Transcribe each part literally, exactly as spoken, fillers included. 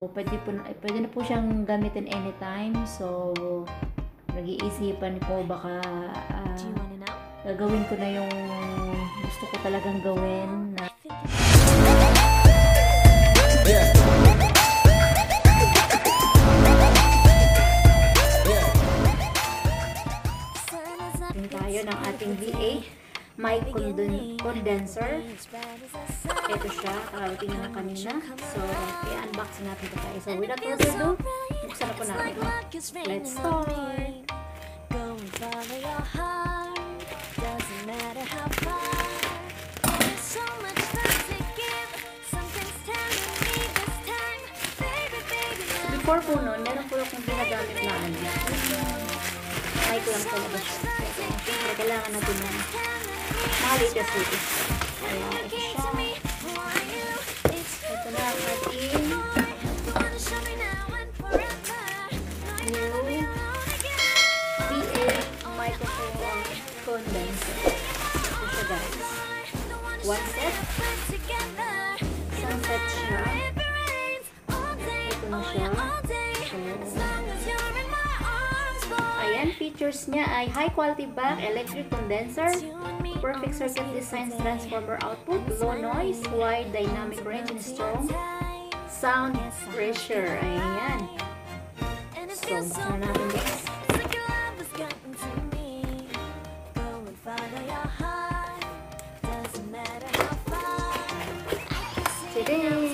Pwede po, pwede na po siyang gamitin anytime. So, nag-iisipan ko baka uh, gagawin ko na yung gusto ko talagang gawin na yung tayo ng ating V A mic condenser. Ito siya, kakarating na kanina. So, i-unbox natin ito tayo. So, without further ado, buksan na po natin. Let's start! Before po nun, meron po akong ginagamit na ano. Mic lang talaga siya. So, kailangan natin na malitas ito. Kaya, ito siya. Ito na ang ating new V A microphone condenser. Ito siya, guys. One set. Isang set siya. Ito na siya. So, ayan, features niya ay high quality back, electric condenser, perfect circuit design, transformer output, low noise, wide dynamic range, and strong sound pressure. Ayan. So, buksan na natin guys. Tadaan!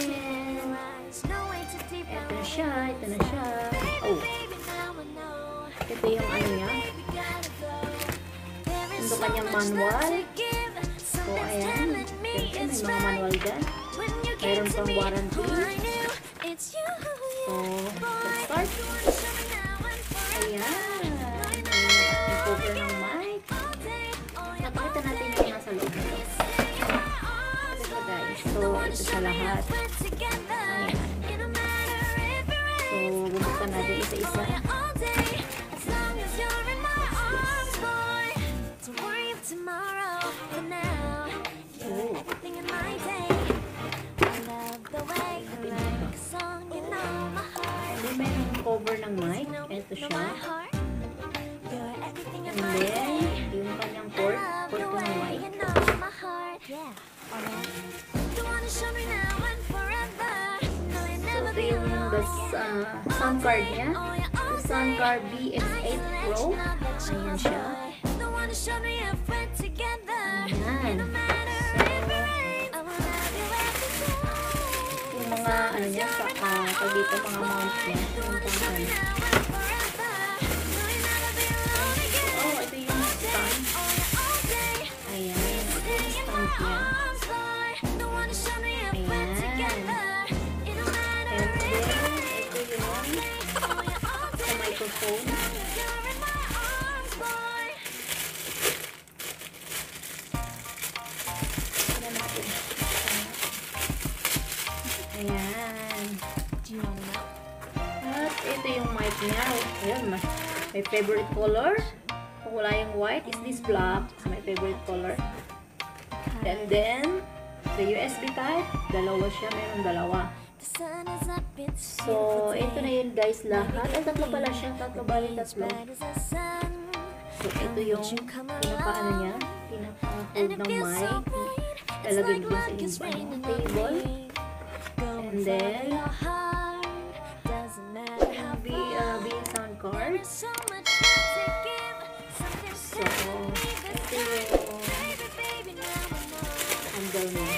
Ito na siya, ito na siya. Oh! Ito yung ano niya. Ito kanyang manual. So, ayan. May mga manual dyan. Mayroon pang warranty. So, let's start. Ayan. Yung cover ng mic. Napakita natin yung nasa loob nito. Ito guys. So, ito sa lahat. Ayan. So, bubuksan natin isa-isa. Cover ng mic. Ito siya. And then, yung kanyang port. Port ng mic. So, ito yung the, uh, sound card niya. The sound card B X eight Pro. Ayan siya. Ayan. So, yung mga ano niya, sa, uh, pag dito mga mount niya. Yung pang oh, ito yung stand. Ayan. Ito yung stand niya. Ayan. And then, ito yung sa microphone. Tignan natin. Ayan. At ito yung mic niya. Ayan, my favorite color. Kung wala yung white, is this black. My favorite color. And then, the U S B type. Dalawa siya. Mayroon dalawa. So, ito na yun guys lahat. Ay, tatlo pala siya. Tatlo bali tatlo. So, ito yung pinaka-ano niya. Pinaka-hold ng mic. Lalagay din sa inyong table. And then, B, uh, B sound card. So, ito yung handle niya.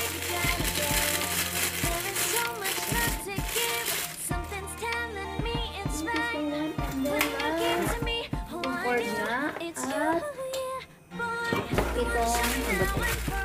Itong ano ba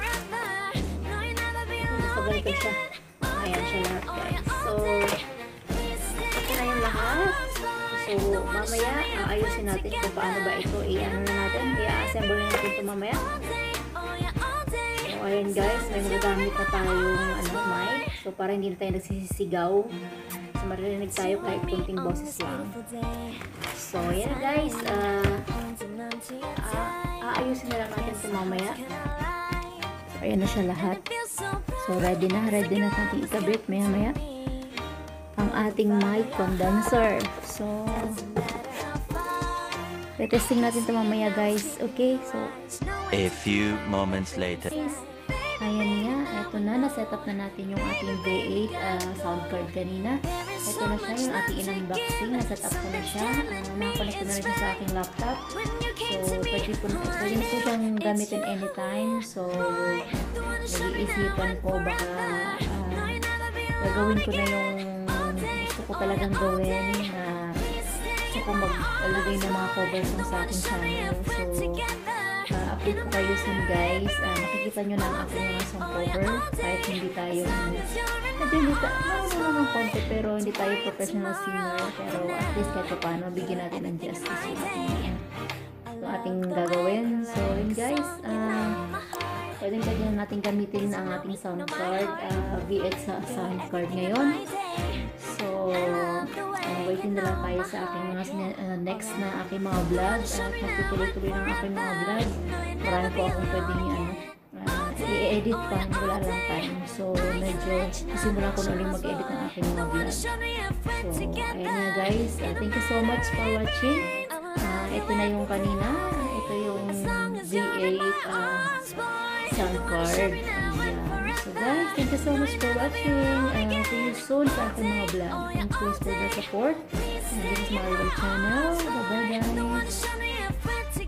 ito? Sa balikan siya. Ayan siya lahat guys. So, ito na yung lahat. So, mamaya, aayusin natin kung paano ba ito. I-ano na natin. I-assemble na natin ito mamaya. So, ayan guys. May magagamit na tayong ano, mic. So, para hindi na tayo nagsisisigaw. So, marinig tayo kahit kunting boses lang. So, ayan guys. Uh, uh, aayusin na lang natin ito mamaya. So, ayan na siya lahat. So, ready na. Ready na natin ikabit maya maya. ang ating mic condenser. So, retesting natin ito mamaya guys. Okay, so A few moments later. guys, ayan nga, eto na, na-set up na natin yung ating V eight uh, sound card kanina. Ito na siya, yung ating in-unboxing, na-set up ko na siya. Uh, nakakonect ko na rin siya sa aking laptop. So, pwede po, pwede na po siyang gamitin anytime. So, nag-iisipan ko baka uh, gagawin ko na yung gusto ko talagang gawin na gusto ko mag-alagay ng mga covers sa aking channel. So, uh, update ko kayo soon guys. Uh, nakikita nyo na ang aking mga song cover kahit hindi tayo medyo hindi tayo ano naman konti pero hindi tayo professional singer, pero at least kahit pa paano bigyan natin ng justice yung ating, yung ating gagawin. So yun guys, uh, pwede pwede natin gamitin ang ating sound card, uh, V eight sa sound card ngayon. So uh, waiting na lang tayo sa aking mga uh, next na aking mga vlog at magtutuloy-tuloy ng aking mga vlog. Marami po akong pwedeng ano, uh, i-edit pa, wala lang time. So medyo simulan ko na ulit mag-edit ng aking mga vlog. So ayun na guys, uh, thank you so much for watching. Uh, ito na yung kanina, ito yung V eight uh, sound card. Ayan. So guys, thank you so much for watching. Uh, see you soon sa aking mga vlog. And please for the support. And this is my channel. Bye bye guys.